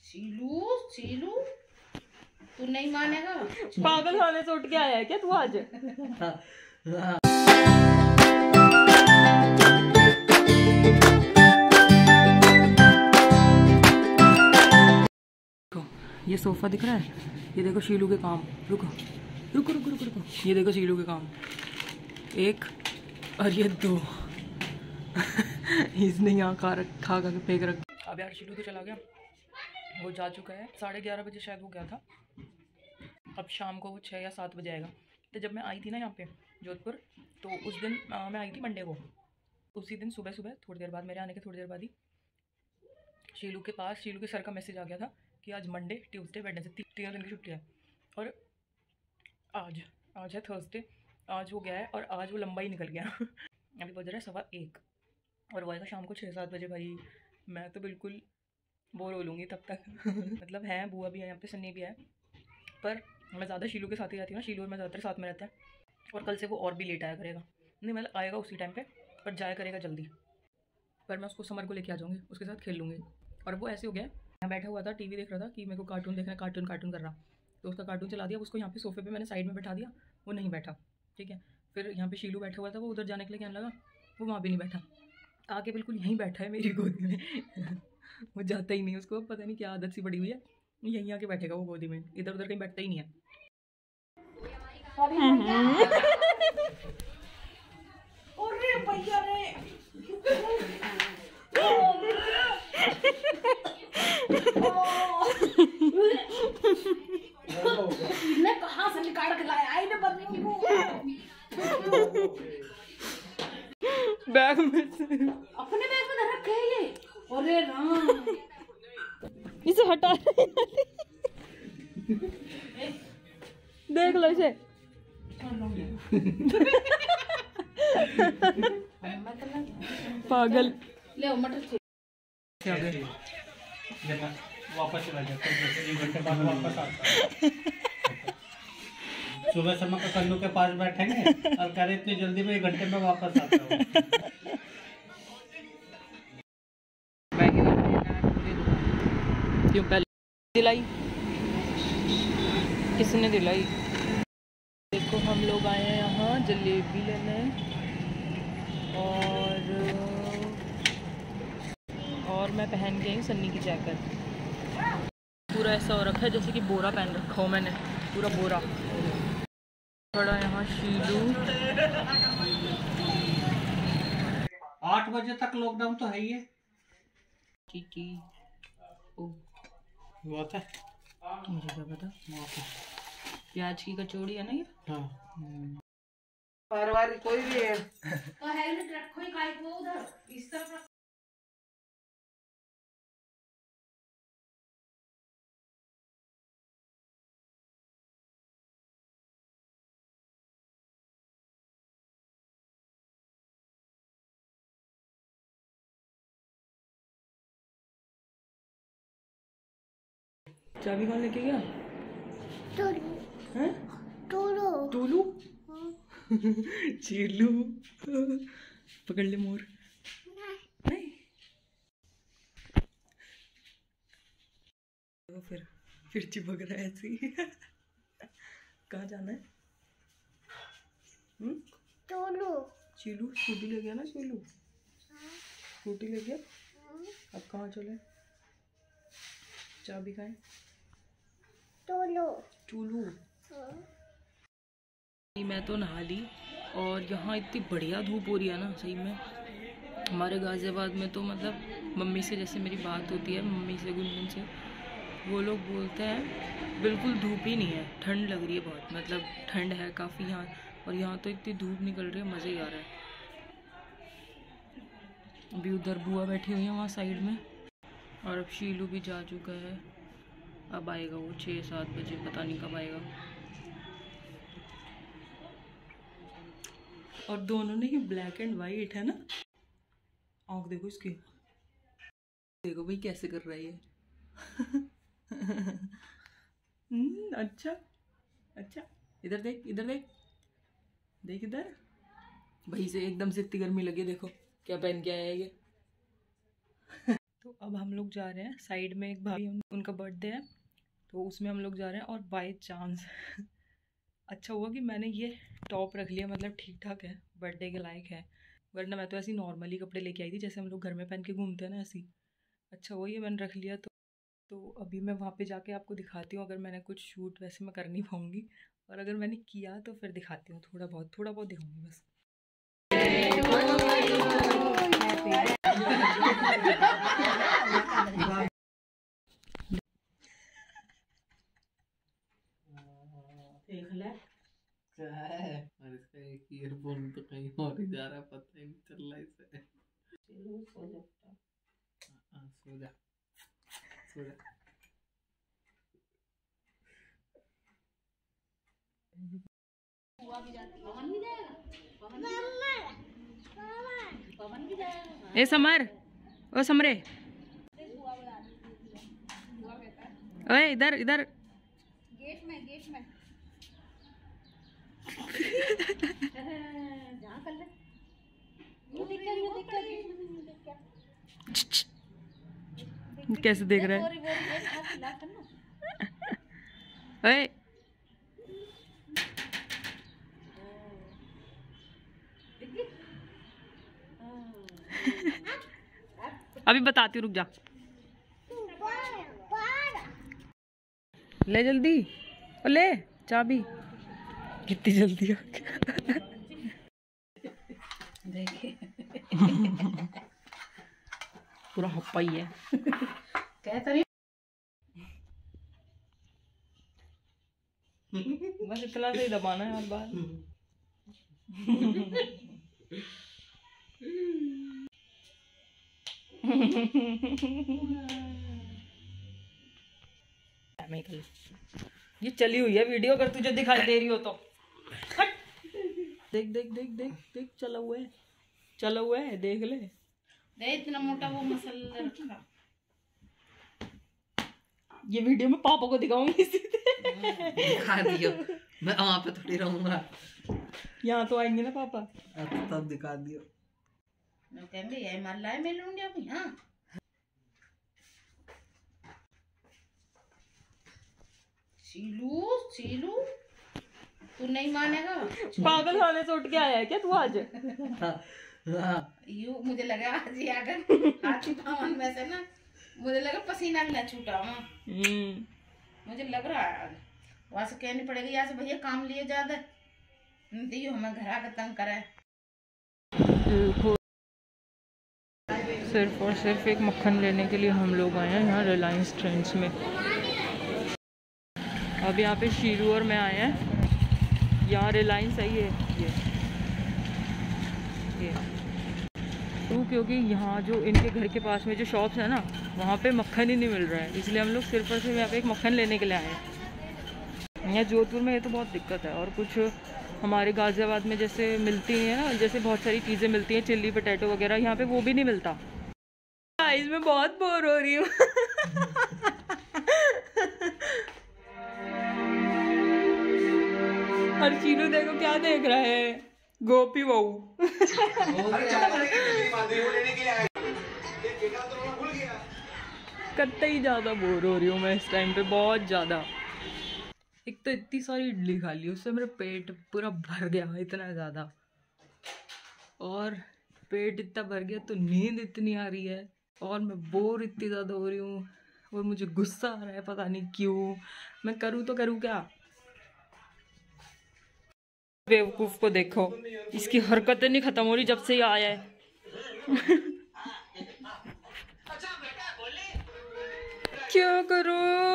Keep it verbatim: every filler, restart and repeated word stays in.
शीलू शीलू तू नहीं मानेगा। पागल खाने से उठ के आया है क्या तू आज? ये सोफा दिख रहा है, ये देखो शीलू के काम। रुको रुको रुको रुको रुको ये देखो शीलू के काम, एक और ये दो। इसने यहाँ खा रख खा खा के फेंक रख। अब यार शीलू तो चला गया, वो जा चुका है। साढ़े ग्यारह बजे शायद वो गया था, अब शाम को वो छः या सात बजे आएगा। तो जब मैं आई थी ना यहाँ पे जोधपुर, तो उस दिन आ, मैं आई थी मंडे को। उसी दिन सुबह सुबह थोड़ी देर बाद, मेरे आने के थोड़ी देर बाद ही शीलू के पास शीलू के सर का मैसेज आ गया था कि आज मंडे ट्यूसडे वेडनेसडे तीन दिन की छुट्टी है। और आज आज है थर्सडे, आज वो गया है और आज वो लंबा ही निकल गया। अभी बज रहा है सवा एक और वो आएगा शाम को छः सात बजे। भाई मैं तो बिल्कुल बोर हो लूँगी तब तक। मतलब है, बुआ भी है यहाँ पे, सन्नी भी है, पर मैं ज़्यादा शीलू के साथ ही रहती हूँ ना। शीलू और मैं ज़्यादातर साथ में रहते हैं, और कल से वो और भी लेट आया करेगा। नहीं मतलब आएगा उसी टाइम पे, पर जाया करेगा जल्दी। पर मैं उसको समर को लेके आ जाऊँगी, उसके साथ खेल लूँगी। और वो ऐसे हो गया, यहाँ बैठा हुआ था टीवी देख रहा था कि मेरे को कार्टून देखना है, कार्टून कार्टून कर रहा, तो उसका कार्टून चला दिया। उसको यहाँ पे सोफे पे मैंने साइड में बैठा दिया, वो नहीं बैठा। ठीक है, फिर यहाँ पे शीलू बैठा हुआ था, वो उधर जाने के लिए कहने लगा, वो वहाँ भी नहीं बैठा, आके बिल्कुल यहीं बैठा है मेरी गोदी में। वो जाता ही नहीं, उसको पता नहीं क्या आदत सी पड़ी हुई है, यहीं आके बैठेगा वो गोदी में, इधर उधर कहीं बैठता ही नहीं है। कहाँ से निकाल के लाया आई ना बदली को बैग में अपने बैग में रखे है ये। अरे राम, इसे हटा। देख लो इसे। पागल। ले मटर वापस चला जाता है, एक घंटे बाद वापस आता है। सुबह समय का कन्नू के पास बैठेंगे और कह रहे इतनी जल्दी में एक घंटे में वापस आता हूँ। क्यों पहले दिलाई, किसने दिलाई? देखो हम लोग आए हैं यहाँ जलेबी लेने, और और मैं पहन गई सन्नी की जैकेट। पूरा ऐसा हो रखा है जैसे कि बोरा पहन रखा हो मैंने, पूरा बोरा। थोड़ा यहाँ शीलू। आठ बजे तक लॉकडाउन तो है ही है। चीची ओ हुआ था, मुझे क्या पता। प्याज की कचौड़ी है ना ये। हाँ परवारी कोई भी है तो हेलमेट रखो ही काहे को उधर इस तरफ। चाबी कौन लेके गया? टोलू। हैं? टोलू। टोलू। चीलू। पकड़ ले मोर। नहीं। तो फिर फिर चिपक रहा है ऐसे ही। कहाँ जाना है? हम्म? टोलू। चीलू स्कूटी ले गया ना, चीलू स्कूटी ले गया। अब कहाँ चले? चाबी कहाँ है? टोलू। टोलू। मैं तो नहा ली, और यहाँ इतनी बढ़िया धूप हो रही है ना सही में। हमारे गाज़ियाबाद में तो मतलब मम्मी से जैसे मेरी बात होती है, मम्मी से गुनगुन से, वो लोग बोलते हैं बिल्कुल धूप ही नहीं है, ठंड लग रही है बहुत, मतलब ठंड है काफ़ी यहाँ। और यहाँ तो इतनी धूप निकल रही है, मज़े ही आ रहा है। अभी उधर बुआ बैठी हुई है वहाँ साइड में, और अब शीलू भी जा चुका है। अब आएगा वो छः सात बजे, पता नहीं कब आएगा। और दोनों ने ही ब्लैक एंड वाइट है ना। आँख देखो इसकी, देखो भाई कैसे कर रहा है ये। अच्छा अच्छा, इधर देख इधर देख देख इधर। भाई से एकदम से इतनी गर्मी लगी, देखो क्या पहन के आया है ये। तो अब हम लोग जा रहे हैं, साइड में एक भाभी उनका बर्थडे है तो उसमें हम लोग जा रहे हैं। और बाय चांस अच्छा हुआ कि मैंने ये टॉप रख लिया, मतलब ठीक ठाक है, बर्थडे के लायक है, वरना मैं तो ऐसे नॉर्मली कपड़े लेके आई थी जैसे हम लोग घर में पहन के घूमते हैं ना, ऐसी। अच्छा हुआ ये मैंने रख लिया। तो तो अभी मैं वहाँ पे जाके आपको दिखाती हूँ, अगर मैंने कुछ शूट वैसे मैं कर नहीं पाऊँगी, और अगर मैंने किया तो फिर दिखाती हूँ, थोड़ा बहुत थोड़ा बहुत दिखाऊँगी बस। देख ले क्या है, और इसका एक ईयरफोन तो कहीं और ही जा रहा है, पता ही नहीं चल रहा इसे। चलो सो जा हाँ, सो जा सो जा। ए समर, ओ समरे, ओए इधर इधर। गेट में गेट में जहाँ कर ले कैसे देख रहा है? ओए अभी बताती हूँ, रुक जा। ले जल्दी, ओ ले चाबी, कितनी जल्दी आ गया। देखिए पूरा हप्पा ही है। कहता रही बस इतना से ही दबाना है हर बार। ये चली हुई है वीडियो, अगर तुझे दिखाई दे रही हो तो हट। देख देख देख देख देख, चला हुआ है, चला हुआ है, देख ले। दे इतना मोटा वो मसाला रखा। ये वीडियो में पापा को दिखाऊंगी सीधे। दिखा दियो, मैं वहाँ पे थोड़ी रहूंगा। यहाँ तो आएंगे ना पापा। तब दिखा दियो। मैं कहेंगे ये मार लाए मैं लूंगी अभी। हाँ शीलू शीलू तू नहीं मानेगा। पागल खाने से उठ के आया है क्या तू आज? यू मुझे लगा आज ही आकर हाथ पावन में से ना मुझे लगा पसीना न छूटा। मुझे लग रहा है आज वहां से कहनी पड़ेगी यहाँ से भैया काम लिए ज्यादा दियो हमें घर आकर तंग करे। सिर्फ और सिर्फ एक मक्खन लेने के लिए हम लोग आए हैं यहाँ रिलायंस ट्रेंड्स में। अब यहाँ पे शीरू और मैं आए हैं, यहाँ रिलायंस है ये ये ये तो क्योंकि यहाँ जो इनके घर के पास में जो शॉप्स है ना वहाँ पे मक्खन ही नहीं मिल रहा है, इसलिए हम लोग सिर्फ और सिर्फ यहाँ पे एक मक्खन लेने के लिए आए हैं। यहाँ जोधपुर में ये तो बहुत दिक्कत है, और कुछ हमारे गाज़ियाबाद में जैसे मिलती हैं ना, जैसे बहुत सारी चीज़ें मिलती हैं, चिल्ली पोटैटो वगैरह, यहाँ पे वो भी नहीं मिलता। इसमें बहुत बोर हो रही हूँ। और चीनू देखो क्या देख रहा है, गोपी बहू। कतई ज्यादा बोर हो रही हूँ मैं इस टाइम पे, बहुत ज्यादा। एक तो इतनी सारी इडली खा ली, उससे मेरा पेट पूरा भर गया इतना ज्यादा, और पेट इतना भर गया तो नींद इतनी आ रही है, और मैं बोर इतनी ज्यादा हो रही हूँ, और मुझे गुस्सा आ रहा है, पता नहीं क्यों। मैं करूँ तो करूँ क्या? बेवकूफ को देखो, इसकी हरकतें नहीं खत्म हो रही जब से ये आया है। क्या करूं?